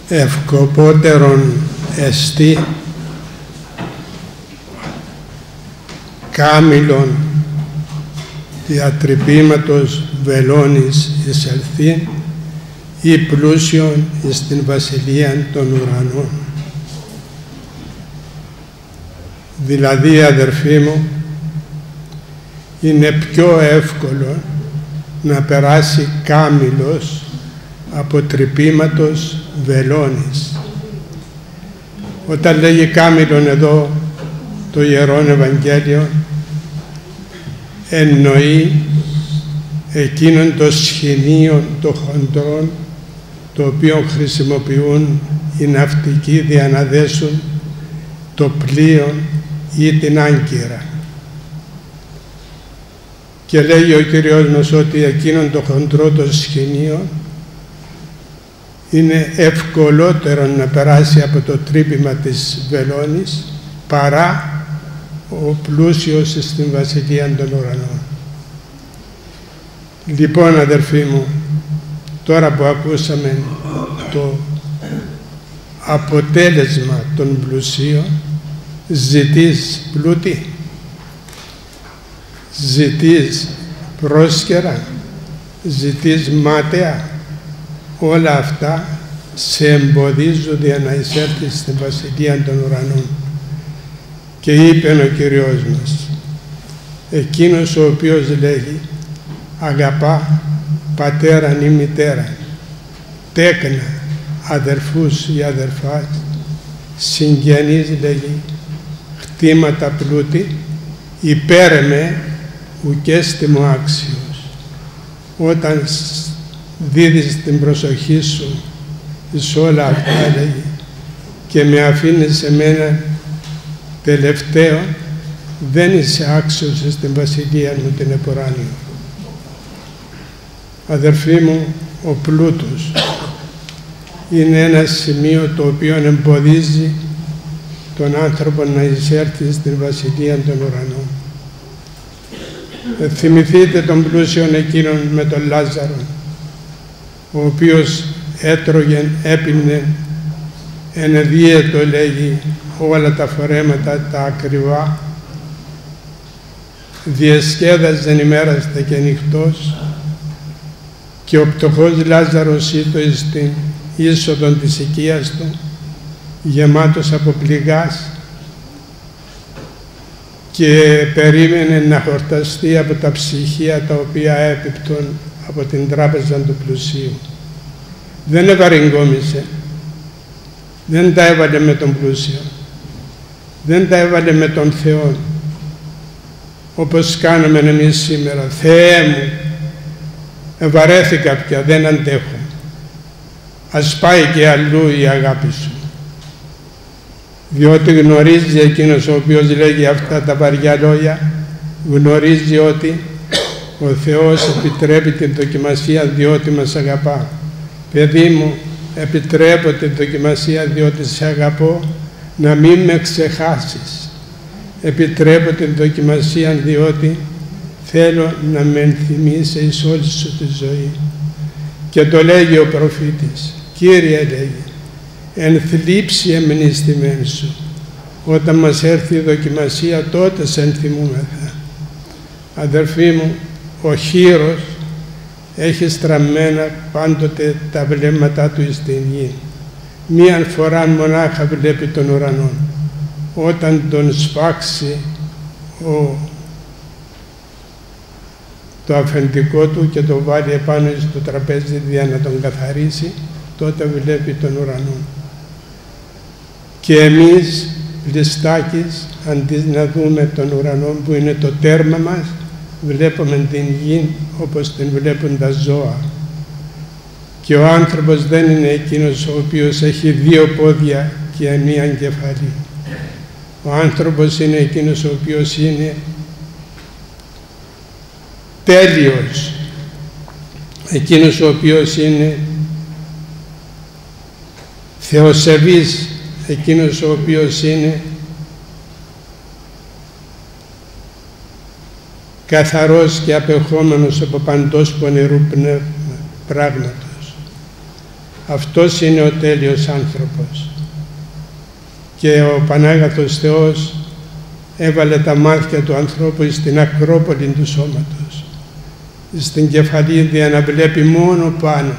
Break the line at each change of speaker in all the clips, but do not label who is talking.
ευκοπότερον εστί κάμιλον διατρυπήματος βελόνης εισελθεί ή πλούσιον εις την βασιλεία των ουρανών. Δηλαδή, αδερφοί μου, είναι πιο εύκολο να περάσει κάμιλος από τρυπήματος βελόνης. Όταν λέγει κάμιλον εδώ το Ιερόν Ευαγγέλιο, εννοεί εκείνον το σχοινίο των χοντρών, το οποίο χρησιμοποιούν οι ναυτικοί για να δέσουν το πλοίο ή την άγκυρα. Και λέει ο Κύριος μας ότι εκείνον το χοντρό το σχοινίο είναι ευκολότερο να περάσει από το τρύπημα της βελόνης παρά ο πλούσιος στην βασιλεία των ουρανών. Λοιπόν, αδερφοί μου, τώρα που ακούσαμε το αποτέλεσμα των πλουσίων, ζητείς πλούτη, ζητείς πρόσκαιρα, ζητείς μάταια, όλα αυτά σε εμποδίζουν για να εισέλθεις στην βασιλεία των ουρανών. Και είπε ο Κύριος μας, εκείνος ο οποίος λέγει αγαπά πατέραν ή μητέραν, τέκνα, αδερφούς ή αδερφάς, συγγενείς, λέγει, χτήματα πλούτη, υπέρ με ουκέστη μου άξιος. Όταν δίδεις την προσοχή σου σε όλα αυτά, λέγει, και με αφήνεις σε μένα τελευταίο, δεν είσαι άξιος στην βασιλεία μου την επουράνιο. Αδερφοί μου, ο πλούτος είναι ένα σημείο το οποίο εμποδίζει τον άνθρωπο να εισέλθει στην βασιλεία των ουρανών. Θυμηθείτε τον πλούσιον εκείνον με τον Λάζαρο, ο οποίος έτρωγε, έπινε, ενεδίαιτο, λέγει, όλα τα φορέματα τα ακριβά, διεσκέδαζε ημέραστα και νυχτός, και ο πτωχός Λάζαρος ήτο στην είσοδον της οικίας του, γεμάτος από πληγάς, και περίμενε να χορταστεί από τα ψυχία τα οποία έπιπτον από την τράπεζα του πλουσίου. Δεν ευαρυγκόμισε, δεν τα έβαλε με τον πλούσιο, δεν τα έβαλε με τον Θεό, όπως κάνουμε εμείς σήμερα. Θεέ μου, ευαρέθηκα πια, δεν αντέχω, ας πάει και αλλού η αγάπη σου. Διότι γνωρίζει εκείνος ο οποίος λέγει αυτά τα βαριά λόγια, γνωρίζει ότι ο Θεός επιτρέπει την δοκιμασία διότι μας αγαπά. Παιδί μου, επιτρέπω την δοκιμασία διότι σε αγαπώ, να μην με ξεχάσεις. Επιτρέπω την δοκιμασία διότι θέλω να με ενθυμίσεις όλη σου τη ζωή. Και το λέγει ο προφήτης, Κύριε, λέγει, εν θλίψη εμνηστημέν σου. Όταν μας έρθει η δοκιμασία, τότε σε ενθυμούμεθα. Αδερφοί μου, ο χήρος έχει στραμμένα πάντοτε τα βλέμματά του στην γη. Μίαν φορά μονάχα βλέπει τον ουρανό. Όταν τον σφάξει το αφεντικό του και το βάλει επάνω στο τραπέζι για να τον καθαρίσει, τότε βλέπει τον ουρανό. Και εμείς, πλιστάκης, αντί να δούμε τον ουρανό που είναι το τέρμα μας, βλέπουμε την γη όπως την βλέπουν τα ζώα. Και ο άνθρωπος δεν είναι εκείνος ο οποίος έχει δύο πόδια και μία κεφαλή. Ο άνθρωπος είναι εκείνος ο οποίος είναι τέλειος, εκείνος ο οποίος είναι θεοσεβής, εκείνος ο οποίος είναι καθαρός και απεχόμενος από παντός πονηρού πράγματος. Αυτός είναι ο τέλειος άνθρωπος. Και ο Πανάγαθος Θεός έβαλε τα μάτια του ανθρώπου στην ακρόπολη του σώματος, στην κεφαλίδια, να βλέπει μόνο πάνω.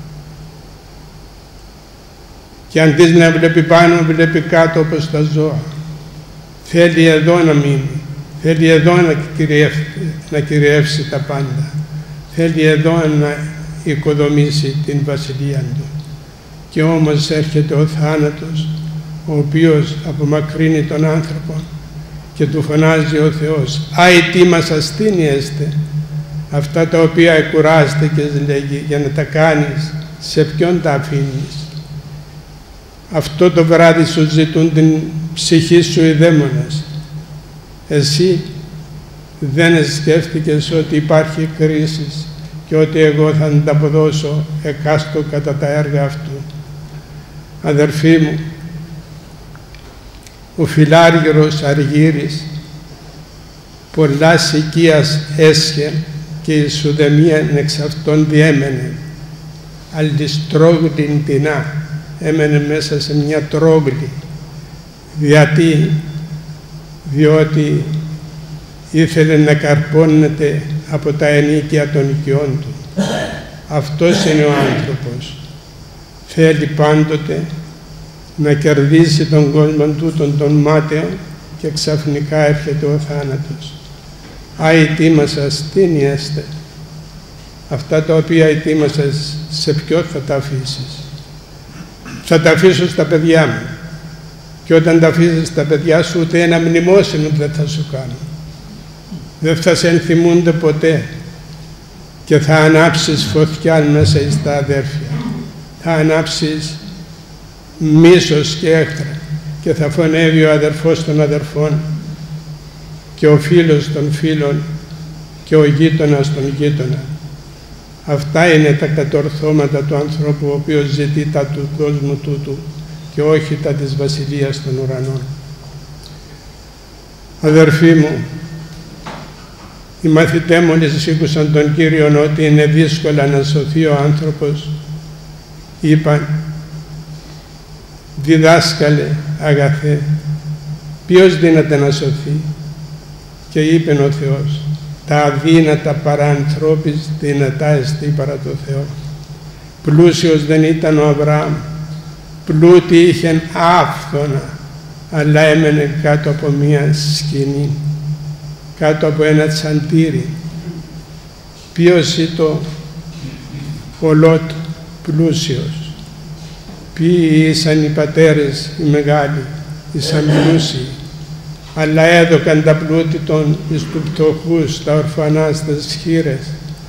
Και αντί να βλέπει πάνω, βλέπει κάτω όπως τα ζώα. Θέλει εδώ να μείνει, θέλει εδώ να κυριεύσει τα πάντα. Θέλει εδώ να οικοδομήσει την βασιλεία του. Και όμως έρχεται ο θάνατος, ο οποίος απομακρύνει τον άνθρωπο και του φωνάζει ο Θεός: «Άι τι μας ασθένειεστε». Αυτά τα οποία εκουράστηκες, λέγει, για να τα κάνεις, σε ποιον τα αφήνεις? Αυτό το βράδυ σου ζητούν την ψυχή σου οι δαίμονες. Εσύ δεν σκέφτηκες ότι υπάρχει κρίση και ότι εγώ θα ανταποδώσω εκάστο κατά τα έργα αυτού? Αδερφοί μου, ο φιλάργυρος Αργύρης πολλάς οικίας έσχε και η σουδεμία εξ αυτών διέμενε. Αλτιστρόγλην τεινά, έμενε μέσα σε μια τρόγλη. Διότι ήθελε να καρπώνεται από τα ενίκια των οικειών του. Αυτός είναι ο άνθρωπος. Θέλει πάντοτε να κερδίσει τον κόσμο τούτον των μάταιων και ξαφνικά έρχεται ο θάνατος. Άι τι μας ασθένειεστε. Αυτά τα οποία ετοίμασες, σε ποιο θα τα αφήσεις? Θα τα αφήσω στα παιδιά μου. Και όταν τα αφήσεις στα παιδιά σου, ούτε ένα μνημόσυνο δεν θα σου κάνουν. Δεν θα σε ενθυμούνται ποτέ. Και θα ανάψεις φωτιά μέσα στα αδέρφια. Θα ανάψεις μίσος και έχθρα. Και θα φωνεύει ο αδερφός των αδερφών και ο φίλος των φίλων και ο γείτονας των γείτονα. Αυτά είναι τα κατορθώματα του ανθρώπου, ο οποίος ζητεί τα του κόσμου τούτου και όχι τα της βασιλείας των ουρανών. Αδερφοί μου, οι μαθητές μόλις ήκουσαν τον Κύριον ότι είναι δύσκολα να σωθεί ο άνθρωπος, είπαν: «Διδάσκαλε αγαθέ, ποιος δύναται να σωθεί?» Και είπε ο Θεός: «Τα αδύνατα παρά ανθρώπης δυνατά εστί παρά το Θεό». Πλούσιος δεν ήταν ο Αβραάμ, πλούτη είχεν άφθονα, αλλά έμενε κάτω από μία σκηνή, κάτω από ένα τσαντήρι. Ποιος ήταν ο Λότ? Πλούσιος. Ποιοι ήσαν οι πατέρες οι μεγάλοι, ήσαν πλούσιοι, αλλά έδωκαν τα πλούτη των εις του πτωχούς, στα ορφανά, στις χήρες,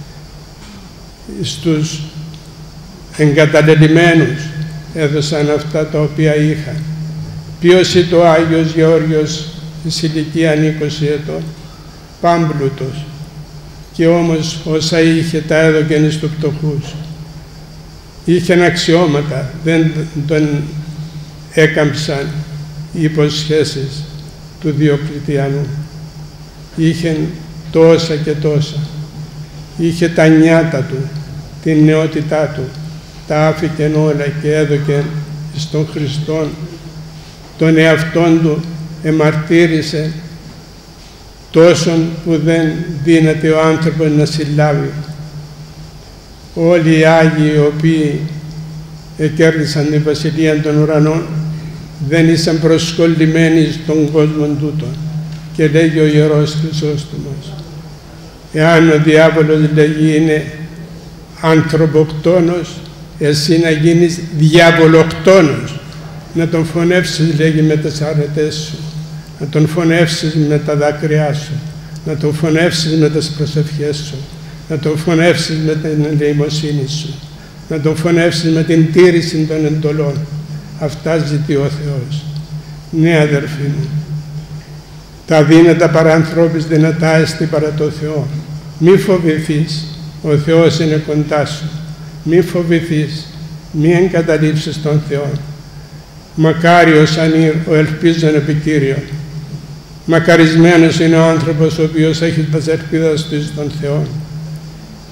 στους εγκαταλελειμμένους έδωσαν αυτά τα οποία είχαν. Ποιος ήταν ο Άγιος Γεώργιος εις ηλικία 20 ετών? Πάμπλουτος, και όμως όσα είχε τα έδωκεν εις του πτωχούς. Είχεν αξιώματα, δεν τον έκαμψαν οι υποσχέσεις του Διοκλητιανού. Είχε τόσα και τόσα. Είχε τα νιάτα του, την νεότητά του, τα άφηκεν όλα και έδωκεν στον Χριστόν. Τον εαυτόν του εμαρτύρησε τόσον που δεν δύναται ο άνθρωπος να συλλάβει. Όλοι οι Άγιοι οι οποίοι εκέρδισαν την Βασιλεία των Ουρανών δεν ήσαν προσκολλημένοι στον κόσμο τούτο. Και λέγει ο Ιερός Χρυσόστομος: εάν ο διάβολος, λέγει, είναι ανθρωποκτόνος, εσύ να γίνεις διαβολοκτόνος, να τον φωνεύσεις, λέγει, με τις αρετές σου, να τον φωνεύσεις με τα δάκρυά σου, να τον φωνεύσεις με τις προσευχές σου, να τον φωνεύσεις με την ελεημοσύνη σου, να τον φωνεύσεις με την τήρηση των εντολών. Αυτά ζητεί ο Θεός. Ναι, αδερφοί μου, τα δύνατα παρά ανθρώπης δυνατά εστι παρά το Θεό. Μη φοβηθείς, ο Θεός είναι κοντά σου. Μη φοβηθείς, μη εγκαταλείψεις τον Θεό. Μακάριος ανήρ ο ελπίζων επί Κύριον. Μακαρισμένος είναι ο άνθρωπος ο οποίος έχει τα ελπίδας του στον Θεό.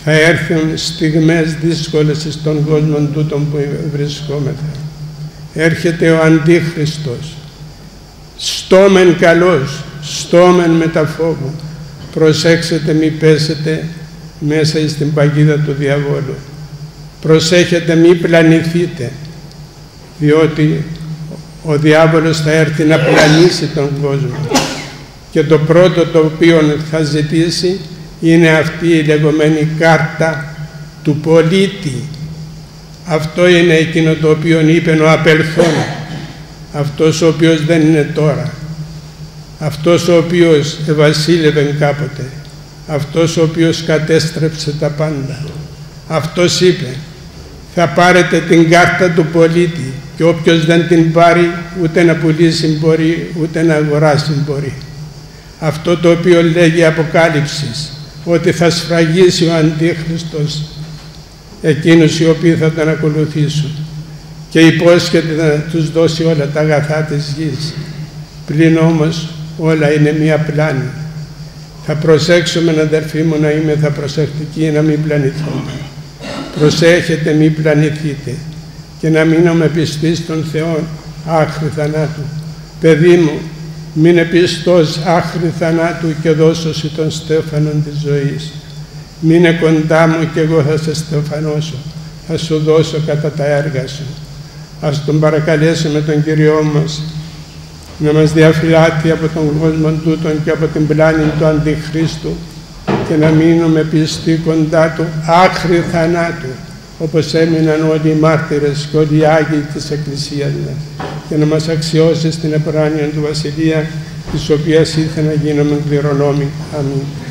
Θα έρθουν στιγμές δύσκολες στον κόσμο τούτον που βρισκόμεθα. Έρχεται ο Αντίχριστος, στόμεν καλός, στόμεν μεταφόβου. Προσέξτε μη πέσετε μέσα στην παγίδα του διαβόλου. Προσέχετε μη πλανηθείτε, διότι ο διάβολος θα έρθει να πλανήσει τον κόσμο. Και το πρώτο το οποίο θα ζητήσει είναι αυτή η λεγόμενη κάρτα του πολίτη. Αυτό είναι εκείνο το οποίο είπε ο απελθόν, αυτός ο οποίος δεν είναι τώρα, αυτός ο οποίος ευασίλευε κάποτε, αυτός ο οποίος κατέστρεψε τα πάντα. Αυτός είπε, θα πάρετε την κάρτα του πολίτη και όποιος δεν την πάρει ούτε να πουλήσει μπορεί, ούτε να αγοράσει μπορεί. Αυτό το οποίο λέγει Αποκάλυψης, ότι θα σφραγίσει ο Αντίχριστος εκείνους οι οποίοι θα τον ακολουθήσουν και υπόσχεται να τους δώσει όλα τα αγαθά της γης. Πλην όμως όλα είναι μία πλάνη. Θα προσέξουμε, αδερφοί μου, να είμαι προσεκτικοί, να μην πλανηθούμε. Προσέχετε μη πλανηθείτε και να μείνουμε πιστοί στον Θεό άχρη θανάτου. Παιδί μου, μείνε πιστός άχρη θανάτου και δώσω τον στέφανον της ζωής. Μείνε κοντά μου και εγώ θα σε στεφανώσω, θα σου δώσω κατά τα έργα σου. Ας τον παρακαλέσουμε τον Κύριό μας να μας διαφυλάττει από τον κόσμο τούτον και από την πλάνη του Αντιχρίστου και να μείνουμε πιστοί κοντά του άχρη θανάτου, όπως έμειναν όλοι οι μάρτυρες και όλοι οι Άγιοι της Εκκλησίας μας, και να μας αξιώσει στην επράνεια του Βασιλεία, της οποίας ήθελε να γίνουμε κληρονόμοι. Αμήν.